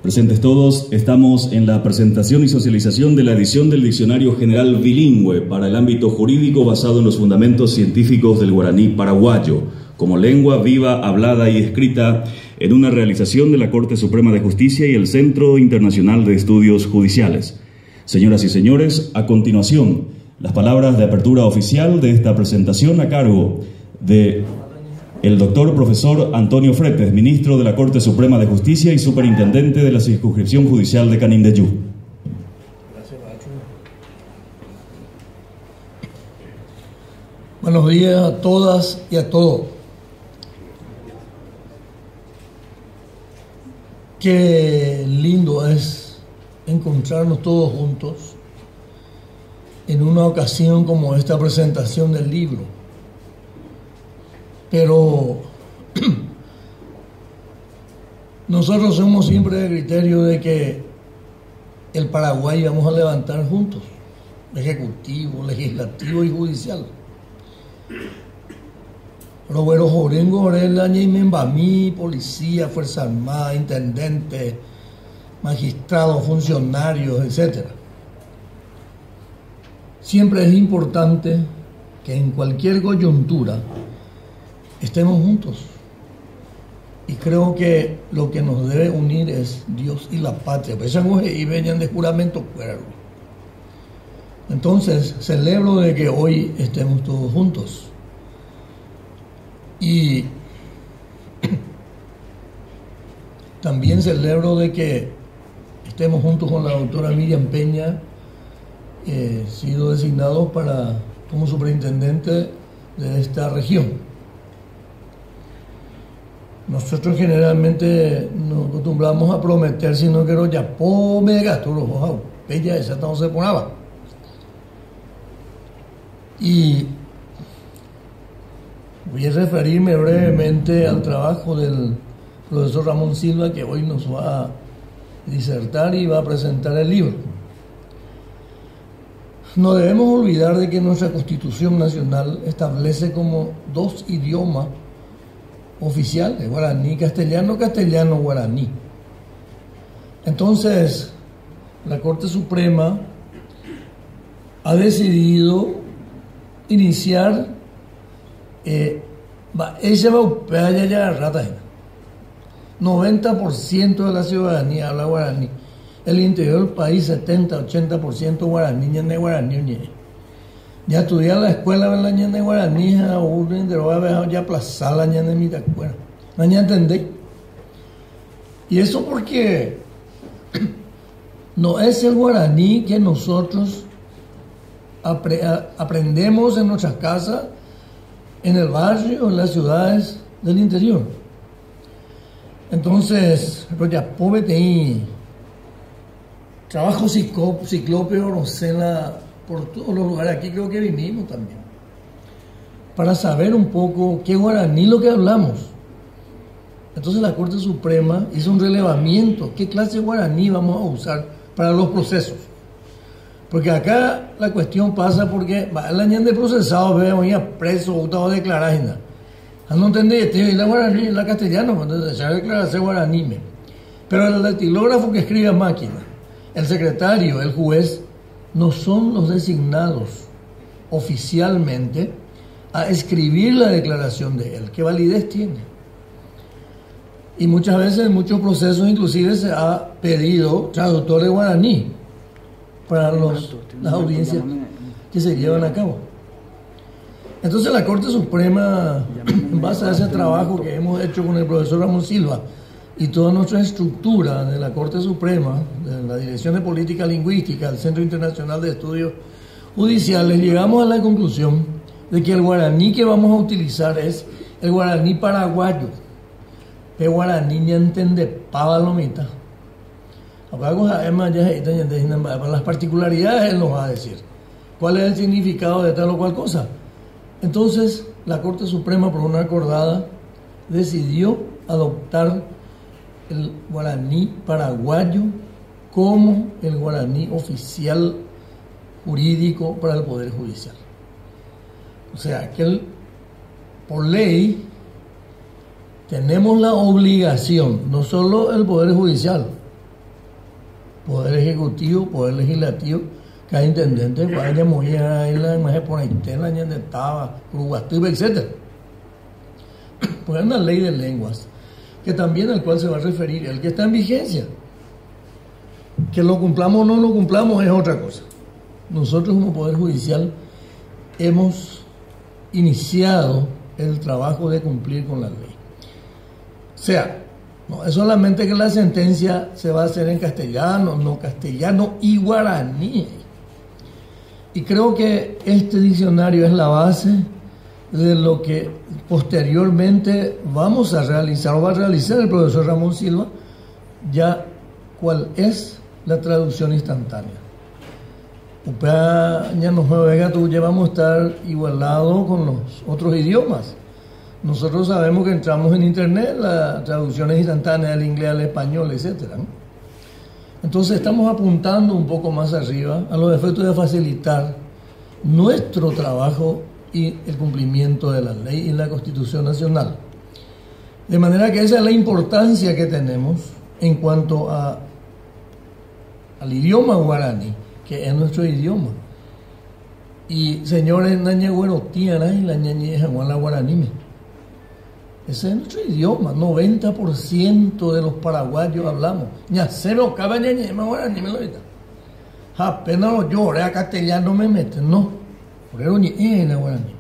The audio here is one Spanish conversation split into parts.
Presentes todos, estamos en la presentación y socialización de la edición del Diccionario General Bilingüe para el ámbito jurídico basado en los fundamentos científicos del guaraní paraguayo, como lengua viva, hablada y escrita, en una realización de la Corte Suprema de Justicia y el Centro Internacional de Estudios Judiciales. Señoras y señores, a continuación, las palabras de apertura oficial de esta presentación a cargo de el doctor profesor Antonio Fretes, ministro de la Corte Suprema de Justicia y superintendente de la Circunscripción Judicial de Canindeyú. Gracias, maestro. Buenos días a todas y a todos. Qué lindo es encontrarnos todos juntos en una ocasión como esta presentación del libro. Pero nosotros somos siempre de criterio de que el Paraguay vamos a levantar juntos, ejecutivo, legislativo y judicial. Roberto Jorengo, Orella, Membamí, policía, Fuerza Armada, intendente, magistrados, funcionarios, etc. Siempre es importante que en cualquier coyuntura estemos juntos. Y creo que lo que nos debe unir es Dios y la patria. Y venían de juramento cuervo. Entonces, celebro de que hoy estemos todos juntos. Y también celebro de que estemos juntos con la doctora Miriam Peña, sido designados como superintendente de esta región. Nosotros generalmente nos acostumbramos a prometer, si no quiero ya me gasto los ojos, ella esa no se ponaba. Y voy a referirme brevemente al trabajo del profesor Ramón Silva, que hoy nos va a disertar y va a presentar el libro. No debemos olvidar de que nuestra Constitución Nacional establece como 2 idiomas oficiales, guaraní, castellano, castellano, guaraní. Entonces, la Corte Suprema ha decidido iniciar ella va a ya rata 90% de la ciudadanía habla guaraní. El interior del país 70-80% guaraní, ñande guaraní. Ya estudié en la escuela de la ñande guaraní, ya plazar la ñande mi tacuera. No entendí. Y eso porque no es el guaraní que nosotros aprendemos en nuestras casas, en el barrio, en las ciudades del interior. Entonces, ya pobre trabajo ciclópeo, no sé, por todos los lugares, aquí creo que vinimos también, para saber un poco qué guaraní lo que hablamos. Entonces la Corte Suprema hizo un relevamiento, qué clase de guaraní vamos a usar para los procesos. Porque acá la cuestión pasa porque el año de procesado veo ya preso o declarar. No entendí, la guaraní, la castellano, cuando se declararse guaraní. Pero el datilógrafo que escribe a máquina, el secretario, el juez, no son los designados oficialmente a escribir la declaración de él. ¿Qué validez tiene? Y muchas veces en muchos procesos inclusive se ha pedido traductores guaraní para las audiencias que se llevan a cabo. Entonces la Corte Suprema, en base a ese trabajo que hemos hecho con el profesor Ramón Silva y toda nuestra estructura de la Corte Suprema, de la Dirección de Política Lingüística, del Centro Internacional de Estudios Judiciales, llegamos a la conclusión de que el guaraní que vamos a utilizar es el guaraní paraguayo. El guaraní ya entiende pavalomita. Las particularidades él nos va a decir cuál es el significado de tal o cual cosa. Entonces la Corte Suprema, por una acordada, decidió adoptar el guaraní paraguayo como el guaraní oficial jurídico para el Poder Judicial. O sea que por ley tenemos la obligación, no solo el Poder Judicial, Poder Ejecutivo, Poder Legislativo, cada intendente vaya muy a la más por ahí, la de Taba, Uruguay, etc. Pues hay una ley de lenguas, que también al cual se va a referir el que está en vigencia. Que lo cumplamos o no lo cumplamos es otra cosa. Nosotros como Poder Judicial hemos iniciado el trabajo de cumplir con la ley. O sea, no es solamente que la sentencia se va a hacer en castellano, no castellano y guaraní. Y creo que este diccionario es la base de lo que posteriormente vamos a realizar o va a realizar el profesor Ramón Silva, ya cuál es la traducción instantánea. Ya nos vega tú llevamos a estar igualado con los otros idiomas. Nosotros sabemos que entramos en internet, la traducción es instantánea del inglés al español, etcétera, ¿no? Entonces estamos apuntando un poco más arriba a los efectos de facilitar nuestro trabajo y el cumplimiento de la ley y la Constitución Nacional. De manera que esa es la importancia que tenemos en cuanto al idioma guaraní, que es nuestro idioma. Y señores, nañagüero tiara y la ñañeja la guaraní. Ese es nuestro idioma, 90% de los paraguayos hablamos. Ñacero, caba ñañema guaraní, me lo diga. Apenas lo lloré a castellano me meten, no. Por eso ni la guaraní.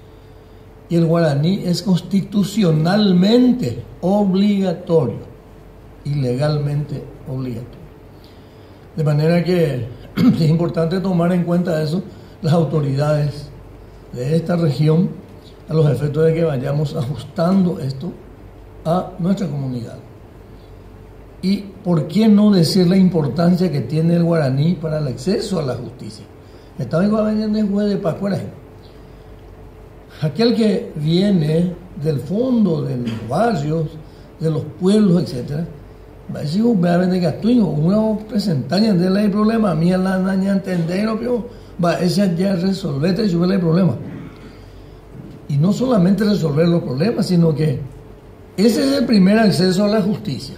Y el guaraní es constitucionalmente obligatorio y legalmente obligatorio. De manera que es importante tomar en cuenta eso, las autoridades de esta región, a los efectos de que vayamos ajustando esto a nuestra comunidad. Y por qué no decir la importancia que tiene el guaraní para el acceso a la justicia. Estaba en de juez de Pacuera. Aquel que viene del fondo de los barrios, de los pueblos, etcétera, va a decir, va a vender gastuño, uno presentar y de el problema, a mí la daña entender, va a ya resolver y subir el problema. Y no solamente resolver los problemas, sino que ese es el primer acceso a la justicia.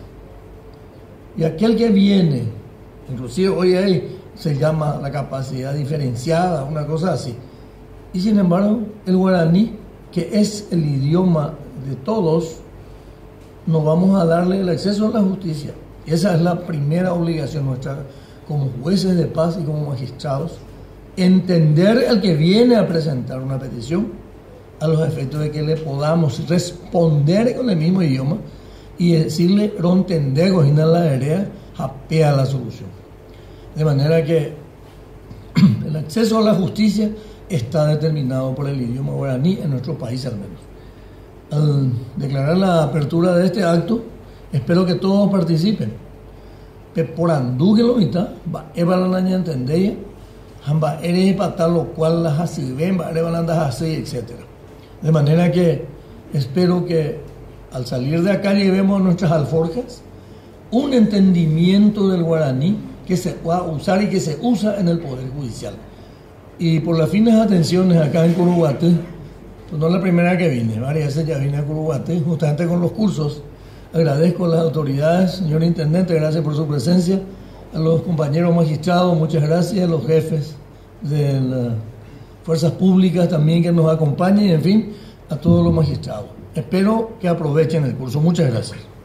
Y aquel que viene, inclusive hoy ahí se llama la capacidad diferenciada, una cosa así. Y sin embargo, el guaraní, que es el idioma de todos, nos vamos a darle el acceso a la justicia. Y esa es la primera obligación nuestra como jueces de paz y como magistrados, entender al que viene a presentar una petición a los efectos de que le podamos responder con el mismo idioma y decirle rontendego y la area japea la solución. De manera que el acceso a la justicia está determinado por el idioma guaraní en nuestro país al menos. Al declarar la apertura de este acto, espero que todos participen. Que por andú que lo mitad, va a la entendella, va eres para lo cual las así ven, va a así, etcétera. De manera que espero que al salir de acá llevemos a nuestras alforjas un entendimiento del guaraní que se pueda usar y que se usa en el Poder Judicial. Y por las finas atenciones acá en Curuguaté, pues no es la primera que vine, varias veces ya vine a Curuguaté, justamente con los cursos. Agradezco a las autoridades, señor Intendente, gracias por su presencia, a los compañeros magistrados, muchas gracias, a los jefes de las fuerzas públicas también que nos acompañen, en fin, a todos los magistrados. Espero que aprovechen el curso. Muchas gracias.